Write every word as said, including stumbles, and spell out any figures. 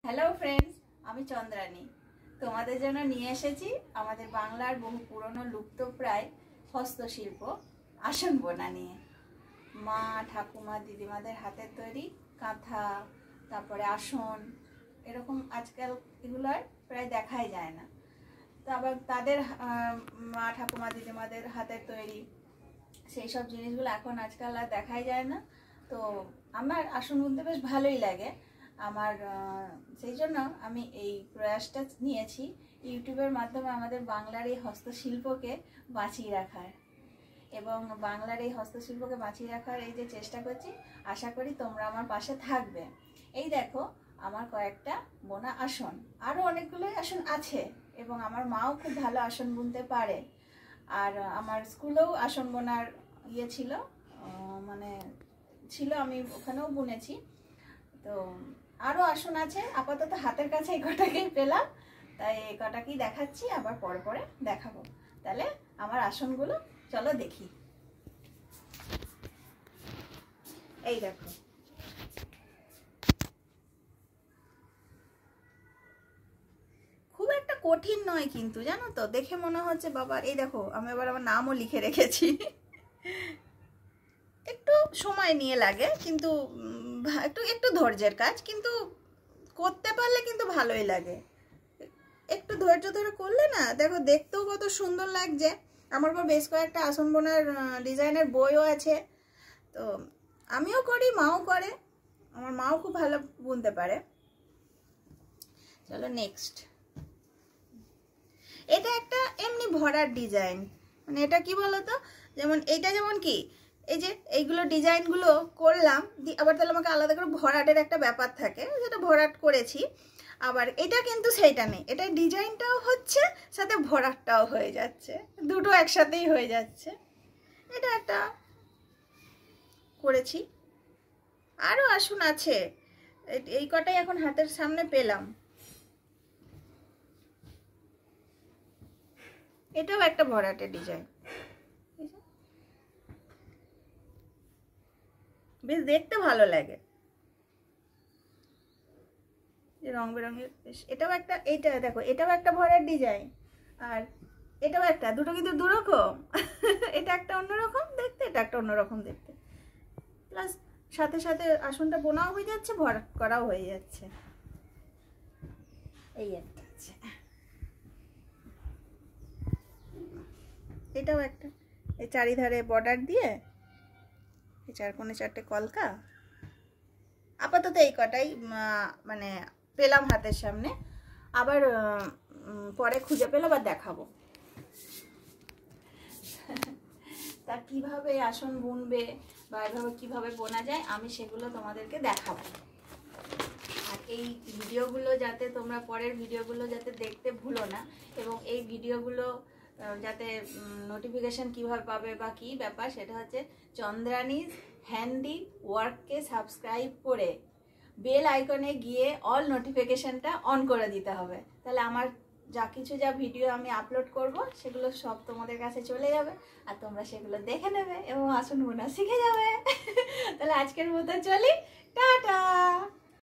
Hello friends, আমি চন্দ্রানী তোমাদের জন্য নিয়ে এসেছি আমাদের বাংলার বহু পুরনো লুপ্তপ্রায় হস্তশিল্প আসন বোনা নিয়ে। মা ঠাকুমা দিদিমাদের হাতের তৈরি কাঁথা, তারপরে আসন, এরকম আজকাল এগুলোর প্রায় দেখাই যায় না। তো আবার তাদের মা ঠাকুমা দিদিমাদের হাতের তৈরি সেই সব জিনিসগুলো এখন আজকাল আর দেখাই যায় না। তো আমার আসন বুনতে বেশ ভালোই লাগে আমার, সেই জন্য আমি এই প্রয়াসটা নিয়েছি ইউটিউবের মাধ্যমে আমাদের বাংলার এই হস্তশিল্পকে বাঁচিয়ে রাখার এবং বাংলার এই হস্তশিল্পকে বাঁচিয়ে রাখার এই যে চেষ্টা করছি, আশা করি তোমরা আমার পাশে থাকবে। এই দেখো আমার কয়েকটা বোনা আসন, আরও অনেকগুলোই আসন আছে এবং আমার মাও খুব ভালো আসন বুনতে পারে। আর আমার স্কুলেও আসন বোনার ইয়ে ছিল, মানে ছিল, আমি ওখানেও বুনেছি। তো আরও আসন আছে, আপাতত হাতের কাছে এই কটাকেই পেলাম, তাই এই কটাকেই দেখাচ্ছি, আবার পরে পরে দেখাবো। তাহলে আমার আসনগুলো চলো দেখি। এই দেখো, খুব একটা কঠিন নয় কিন্তু, জানো তো, দেখে মনে হচ্ছে বাবা। এই দেখো, আমি আবার আমার নামও লিখে রেখেছি। একটু সময় নিয়ে লাগে, কিন্তু একটু একটু ধৈর্যের কাজ, কিন্তু করতে পারলে কিন্তু ভালোই লাগে। একটু ধৈর্য ধরে করলে না, দেখো দেখতেও কত সুন্দর লাগছে। আমার পর বেশ কয়েকটা আসন বোনার ডিজাইনের বইও আছে, তো আমিও করি, মাও করে। আমার মাও খুব ভালো বুনতে পারে। চলো নেক্সট। এটা একটা এমনি ভরার ডিজাইন, মানে এটা কি বলতো, যেমন এইটা যেমন কি, এই যে এইগুলো ডিজাইনগুলো করলাম, আবার তাহলে আমাকে আলাদা করে ভরাটের একটা ব্যাপার থাকে, যেটা ভরাট করেছি। আবার এটা কিন্তু সেইটা নেই, এটা ডিজাইনটাও হচ্ছে সাথে ভরাটটাও হয়ে যাচ্ছে, দুটো একসাথেই হয়ে যাচ্ছে। এটা একটা করেছি। আরও আসন আছে, এই কটাই এখন হাতের সামনে পেলাম। এটাও একটা ভরাটের ডিজাইন, বেশ দেখতে ভালো লাগে, রং বেরঙের। এটাও একটা, এইটা দেখো, এটাও একটা ভরার ডিজাইন, আর এটাও একটা, দুটো কিন্তু দুরকম। এটা একটা অন্যরকম দেখতে, এটা একটা অন্যরকম দেখতে, প্লাস সাথে সাথে আসনটা বোনাও হয়ে যাচ্ছে, ভরাট করাও হয়ে যাচ্ছে। এই একটা আছে, এটাও একটা, এই চারিধারে বর্ডার দিয়ে এই চার কোণে চারটে কলকা। আপাতত এই কটাই মানে পেলাম হাতের সামনে, আবার পরে খুঁজে পেলে আবার দেখাবো। তা কিভাবে আসন বুনবে বা এভাবে কিভাবে বোনা যায়, আমি সেগুলো তোমাদেরকে দেখাবো। আর এই ভিডিওগুলো যাতে তোমরা পরের ভিডিওগুলো যাতে দেখতে ভুলো না, এবং এই ভিডিওগুলো যাতে নোটিফিকেশান কিভাবে পাবে বা কি ব্যাপার, সেটা হচ্ছে চন্দ্রানীজ হ্যান্ডি ওয়ার্ককে সাবস্ক্রাইব করে বেল আইকনে গিয়ে অল নোটিফিকেশানটা অন করে দিতে হবে। তাহলে আমার যা কিছু যা ভিডিও আমি আপলোড করব সেগুলো সব তোমাদের কাছে চলে যাবে, আর তোমরা সেগুলো দেখে নেবে এবং আসন বোনা শিখে যাবে। তাহলে আজকের মতো চলি, টাটা।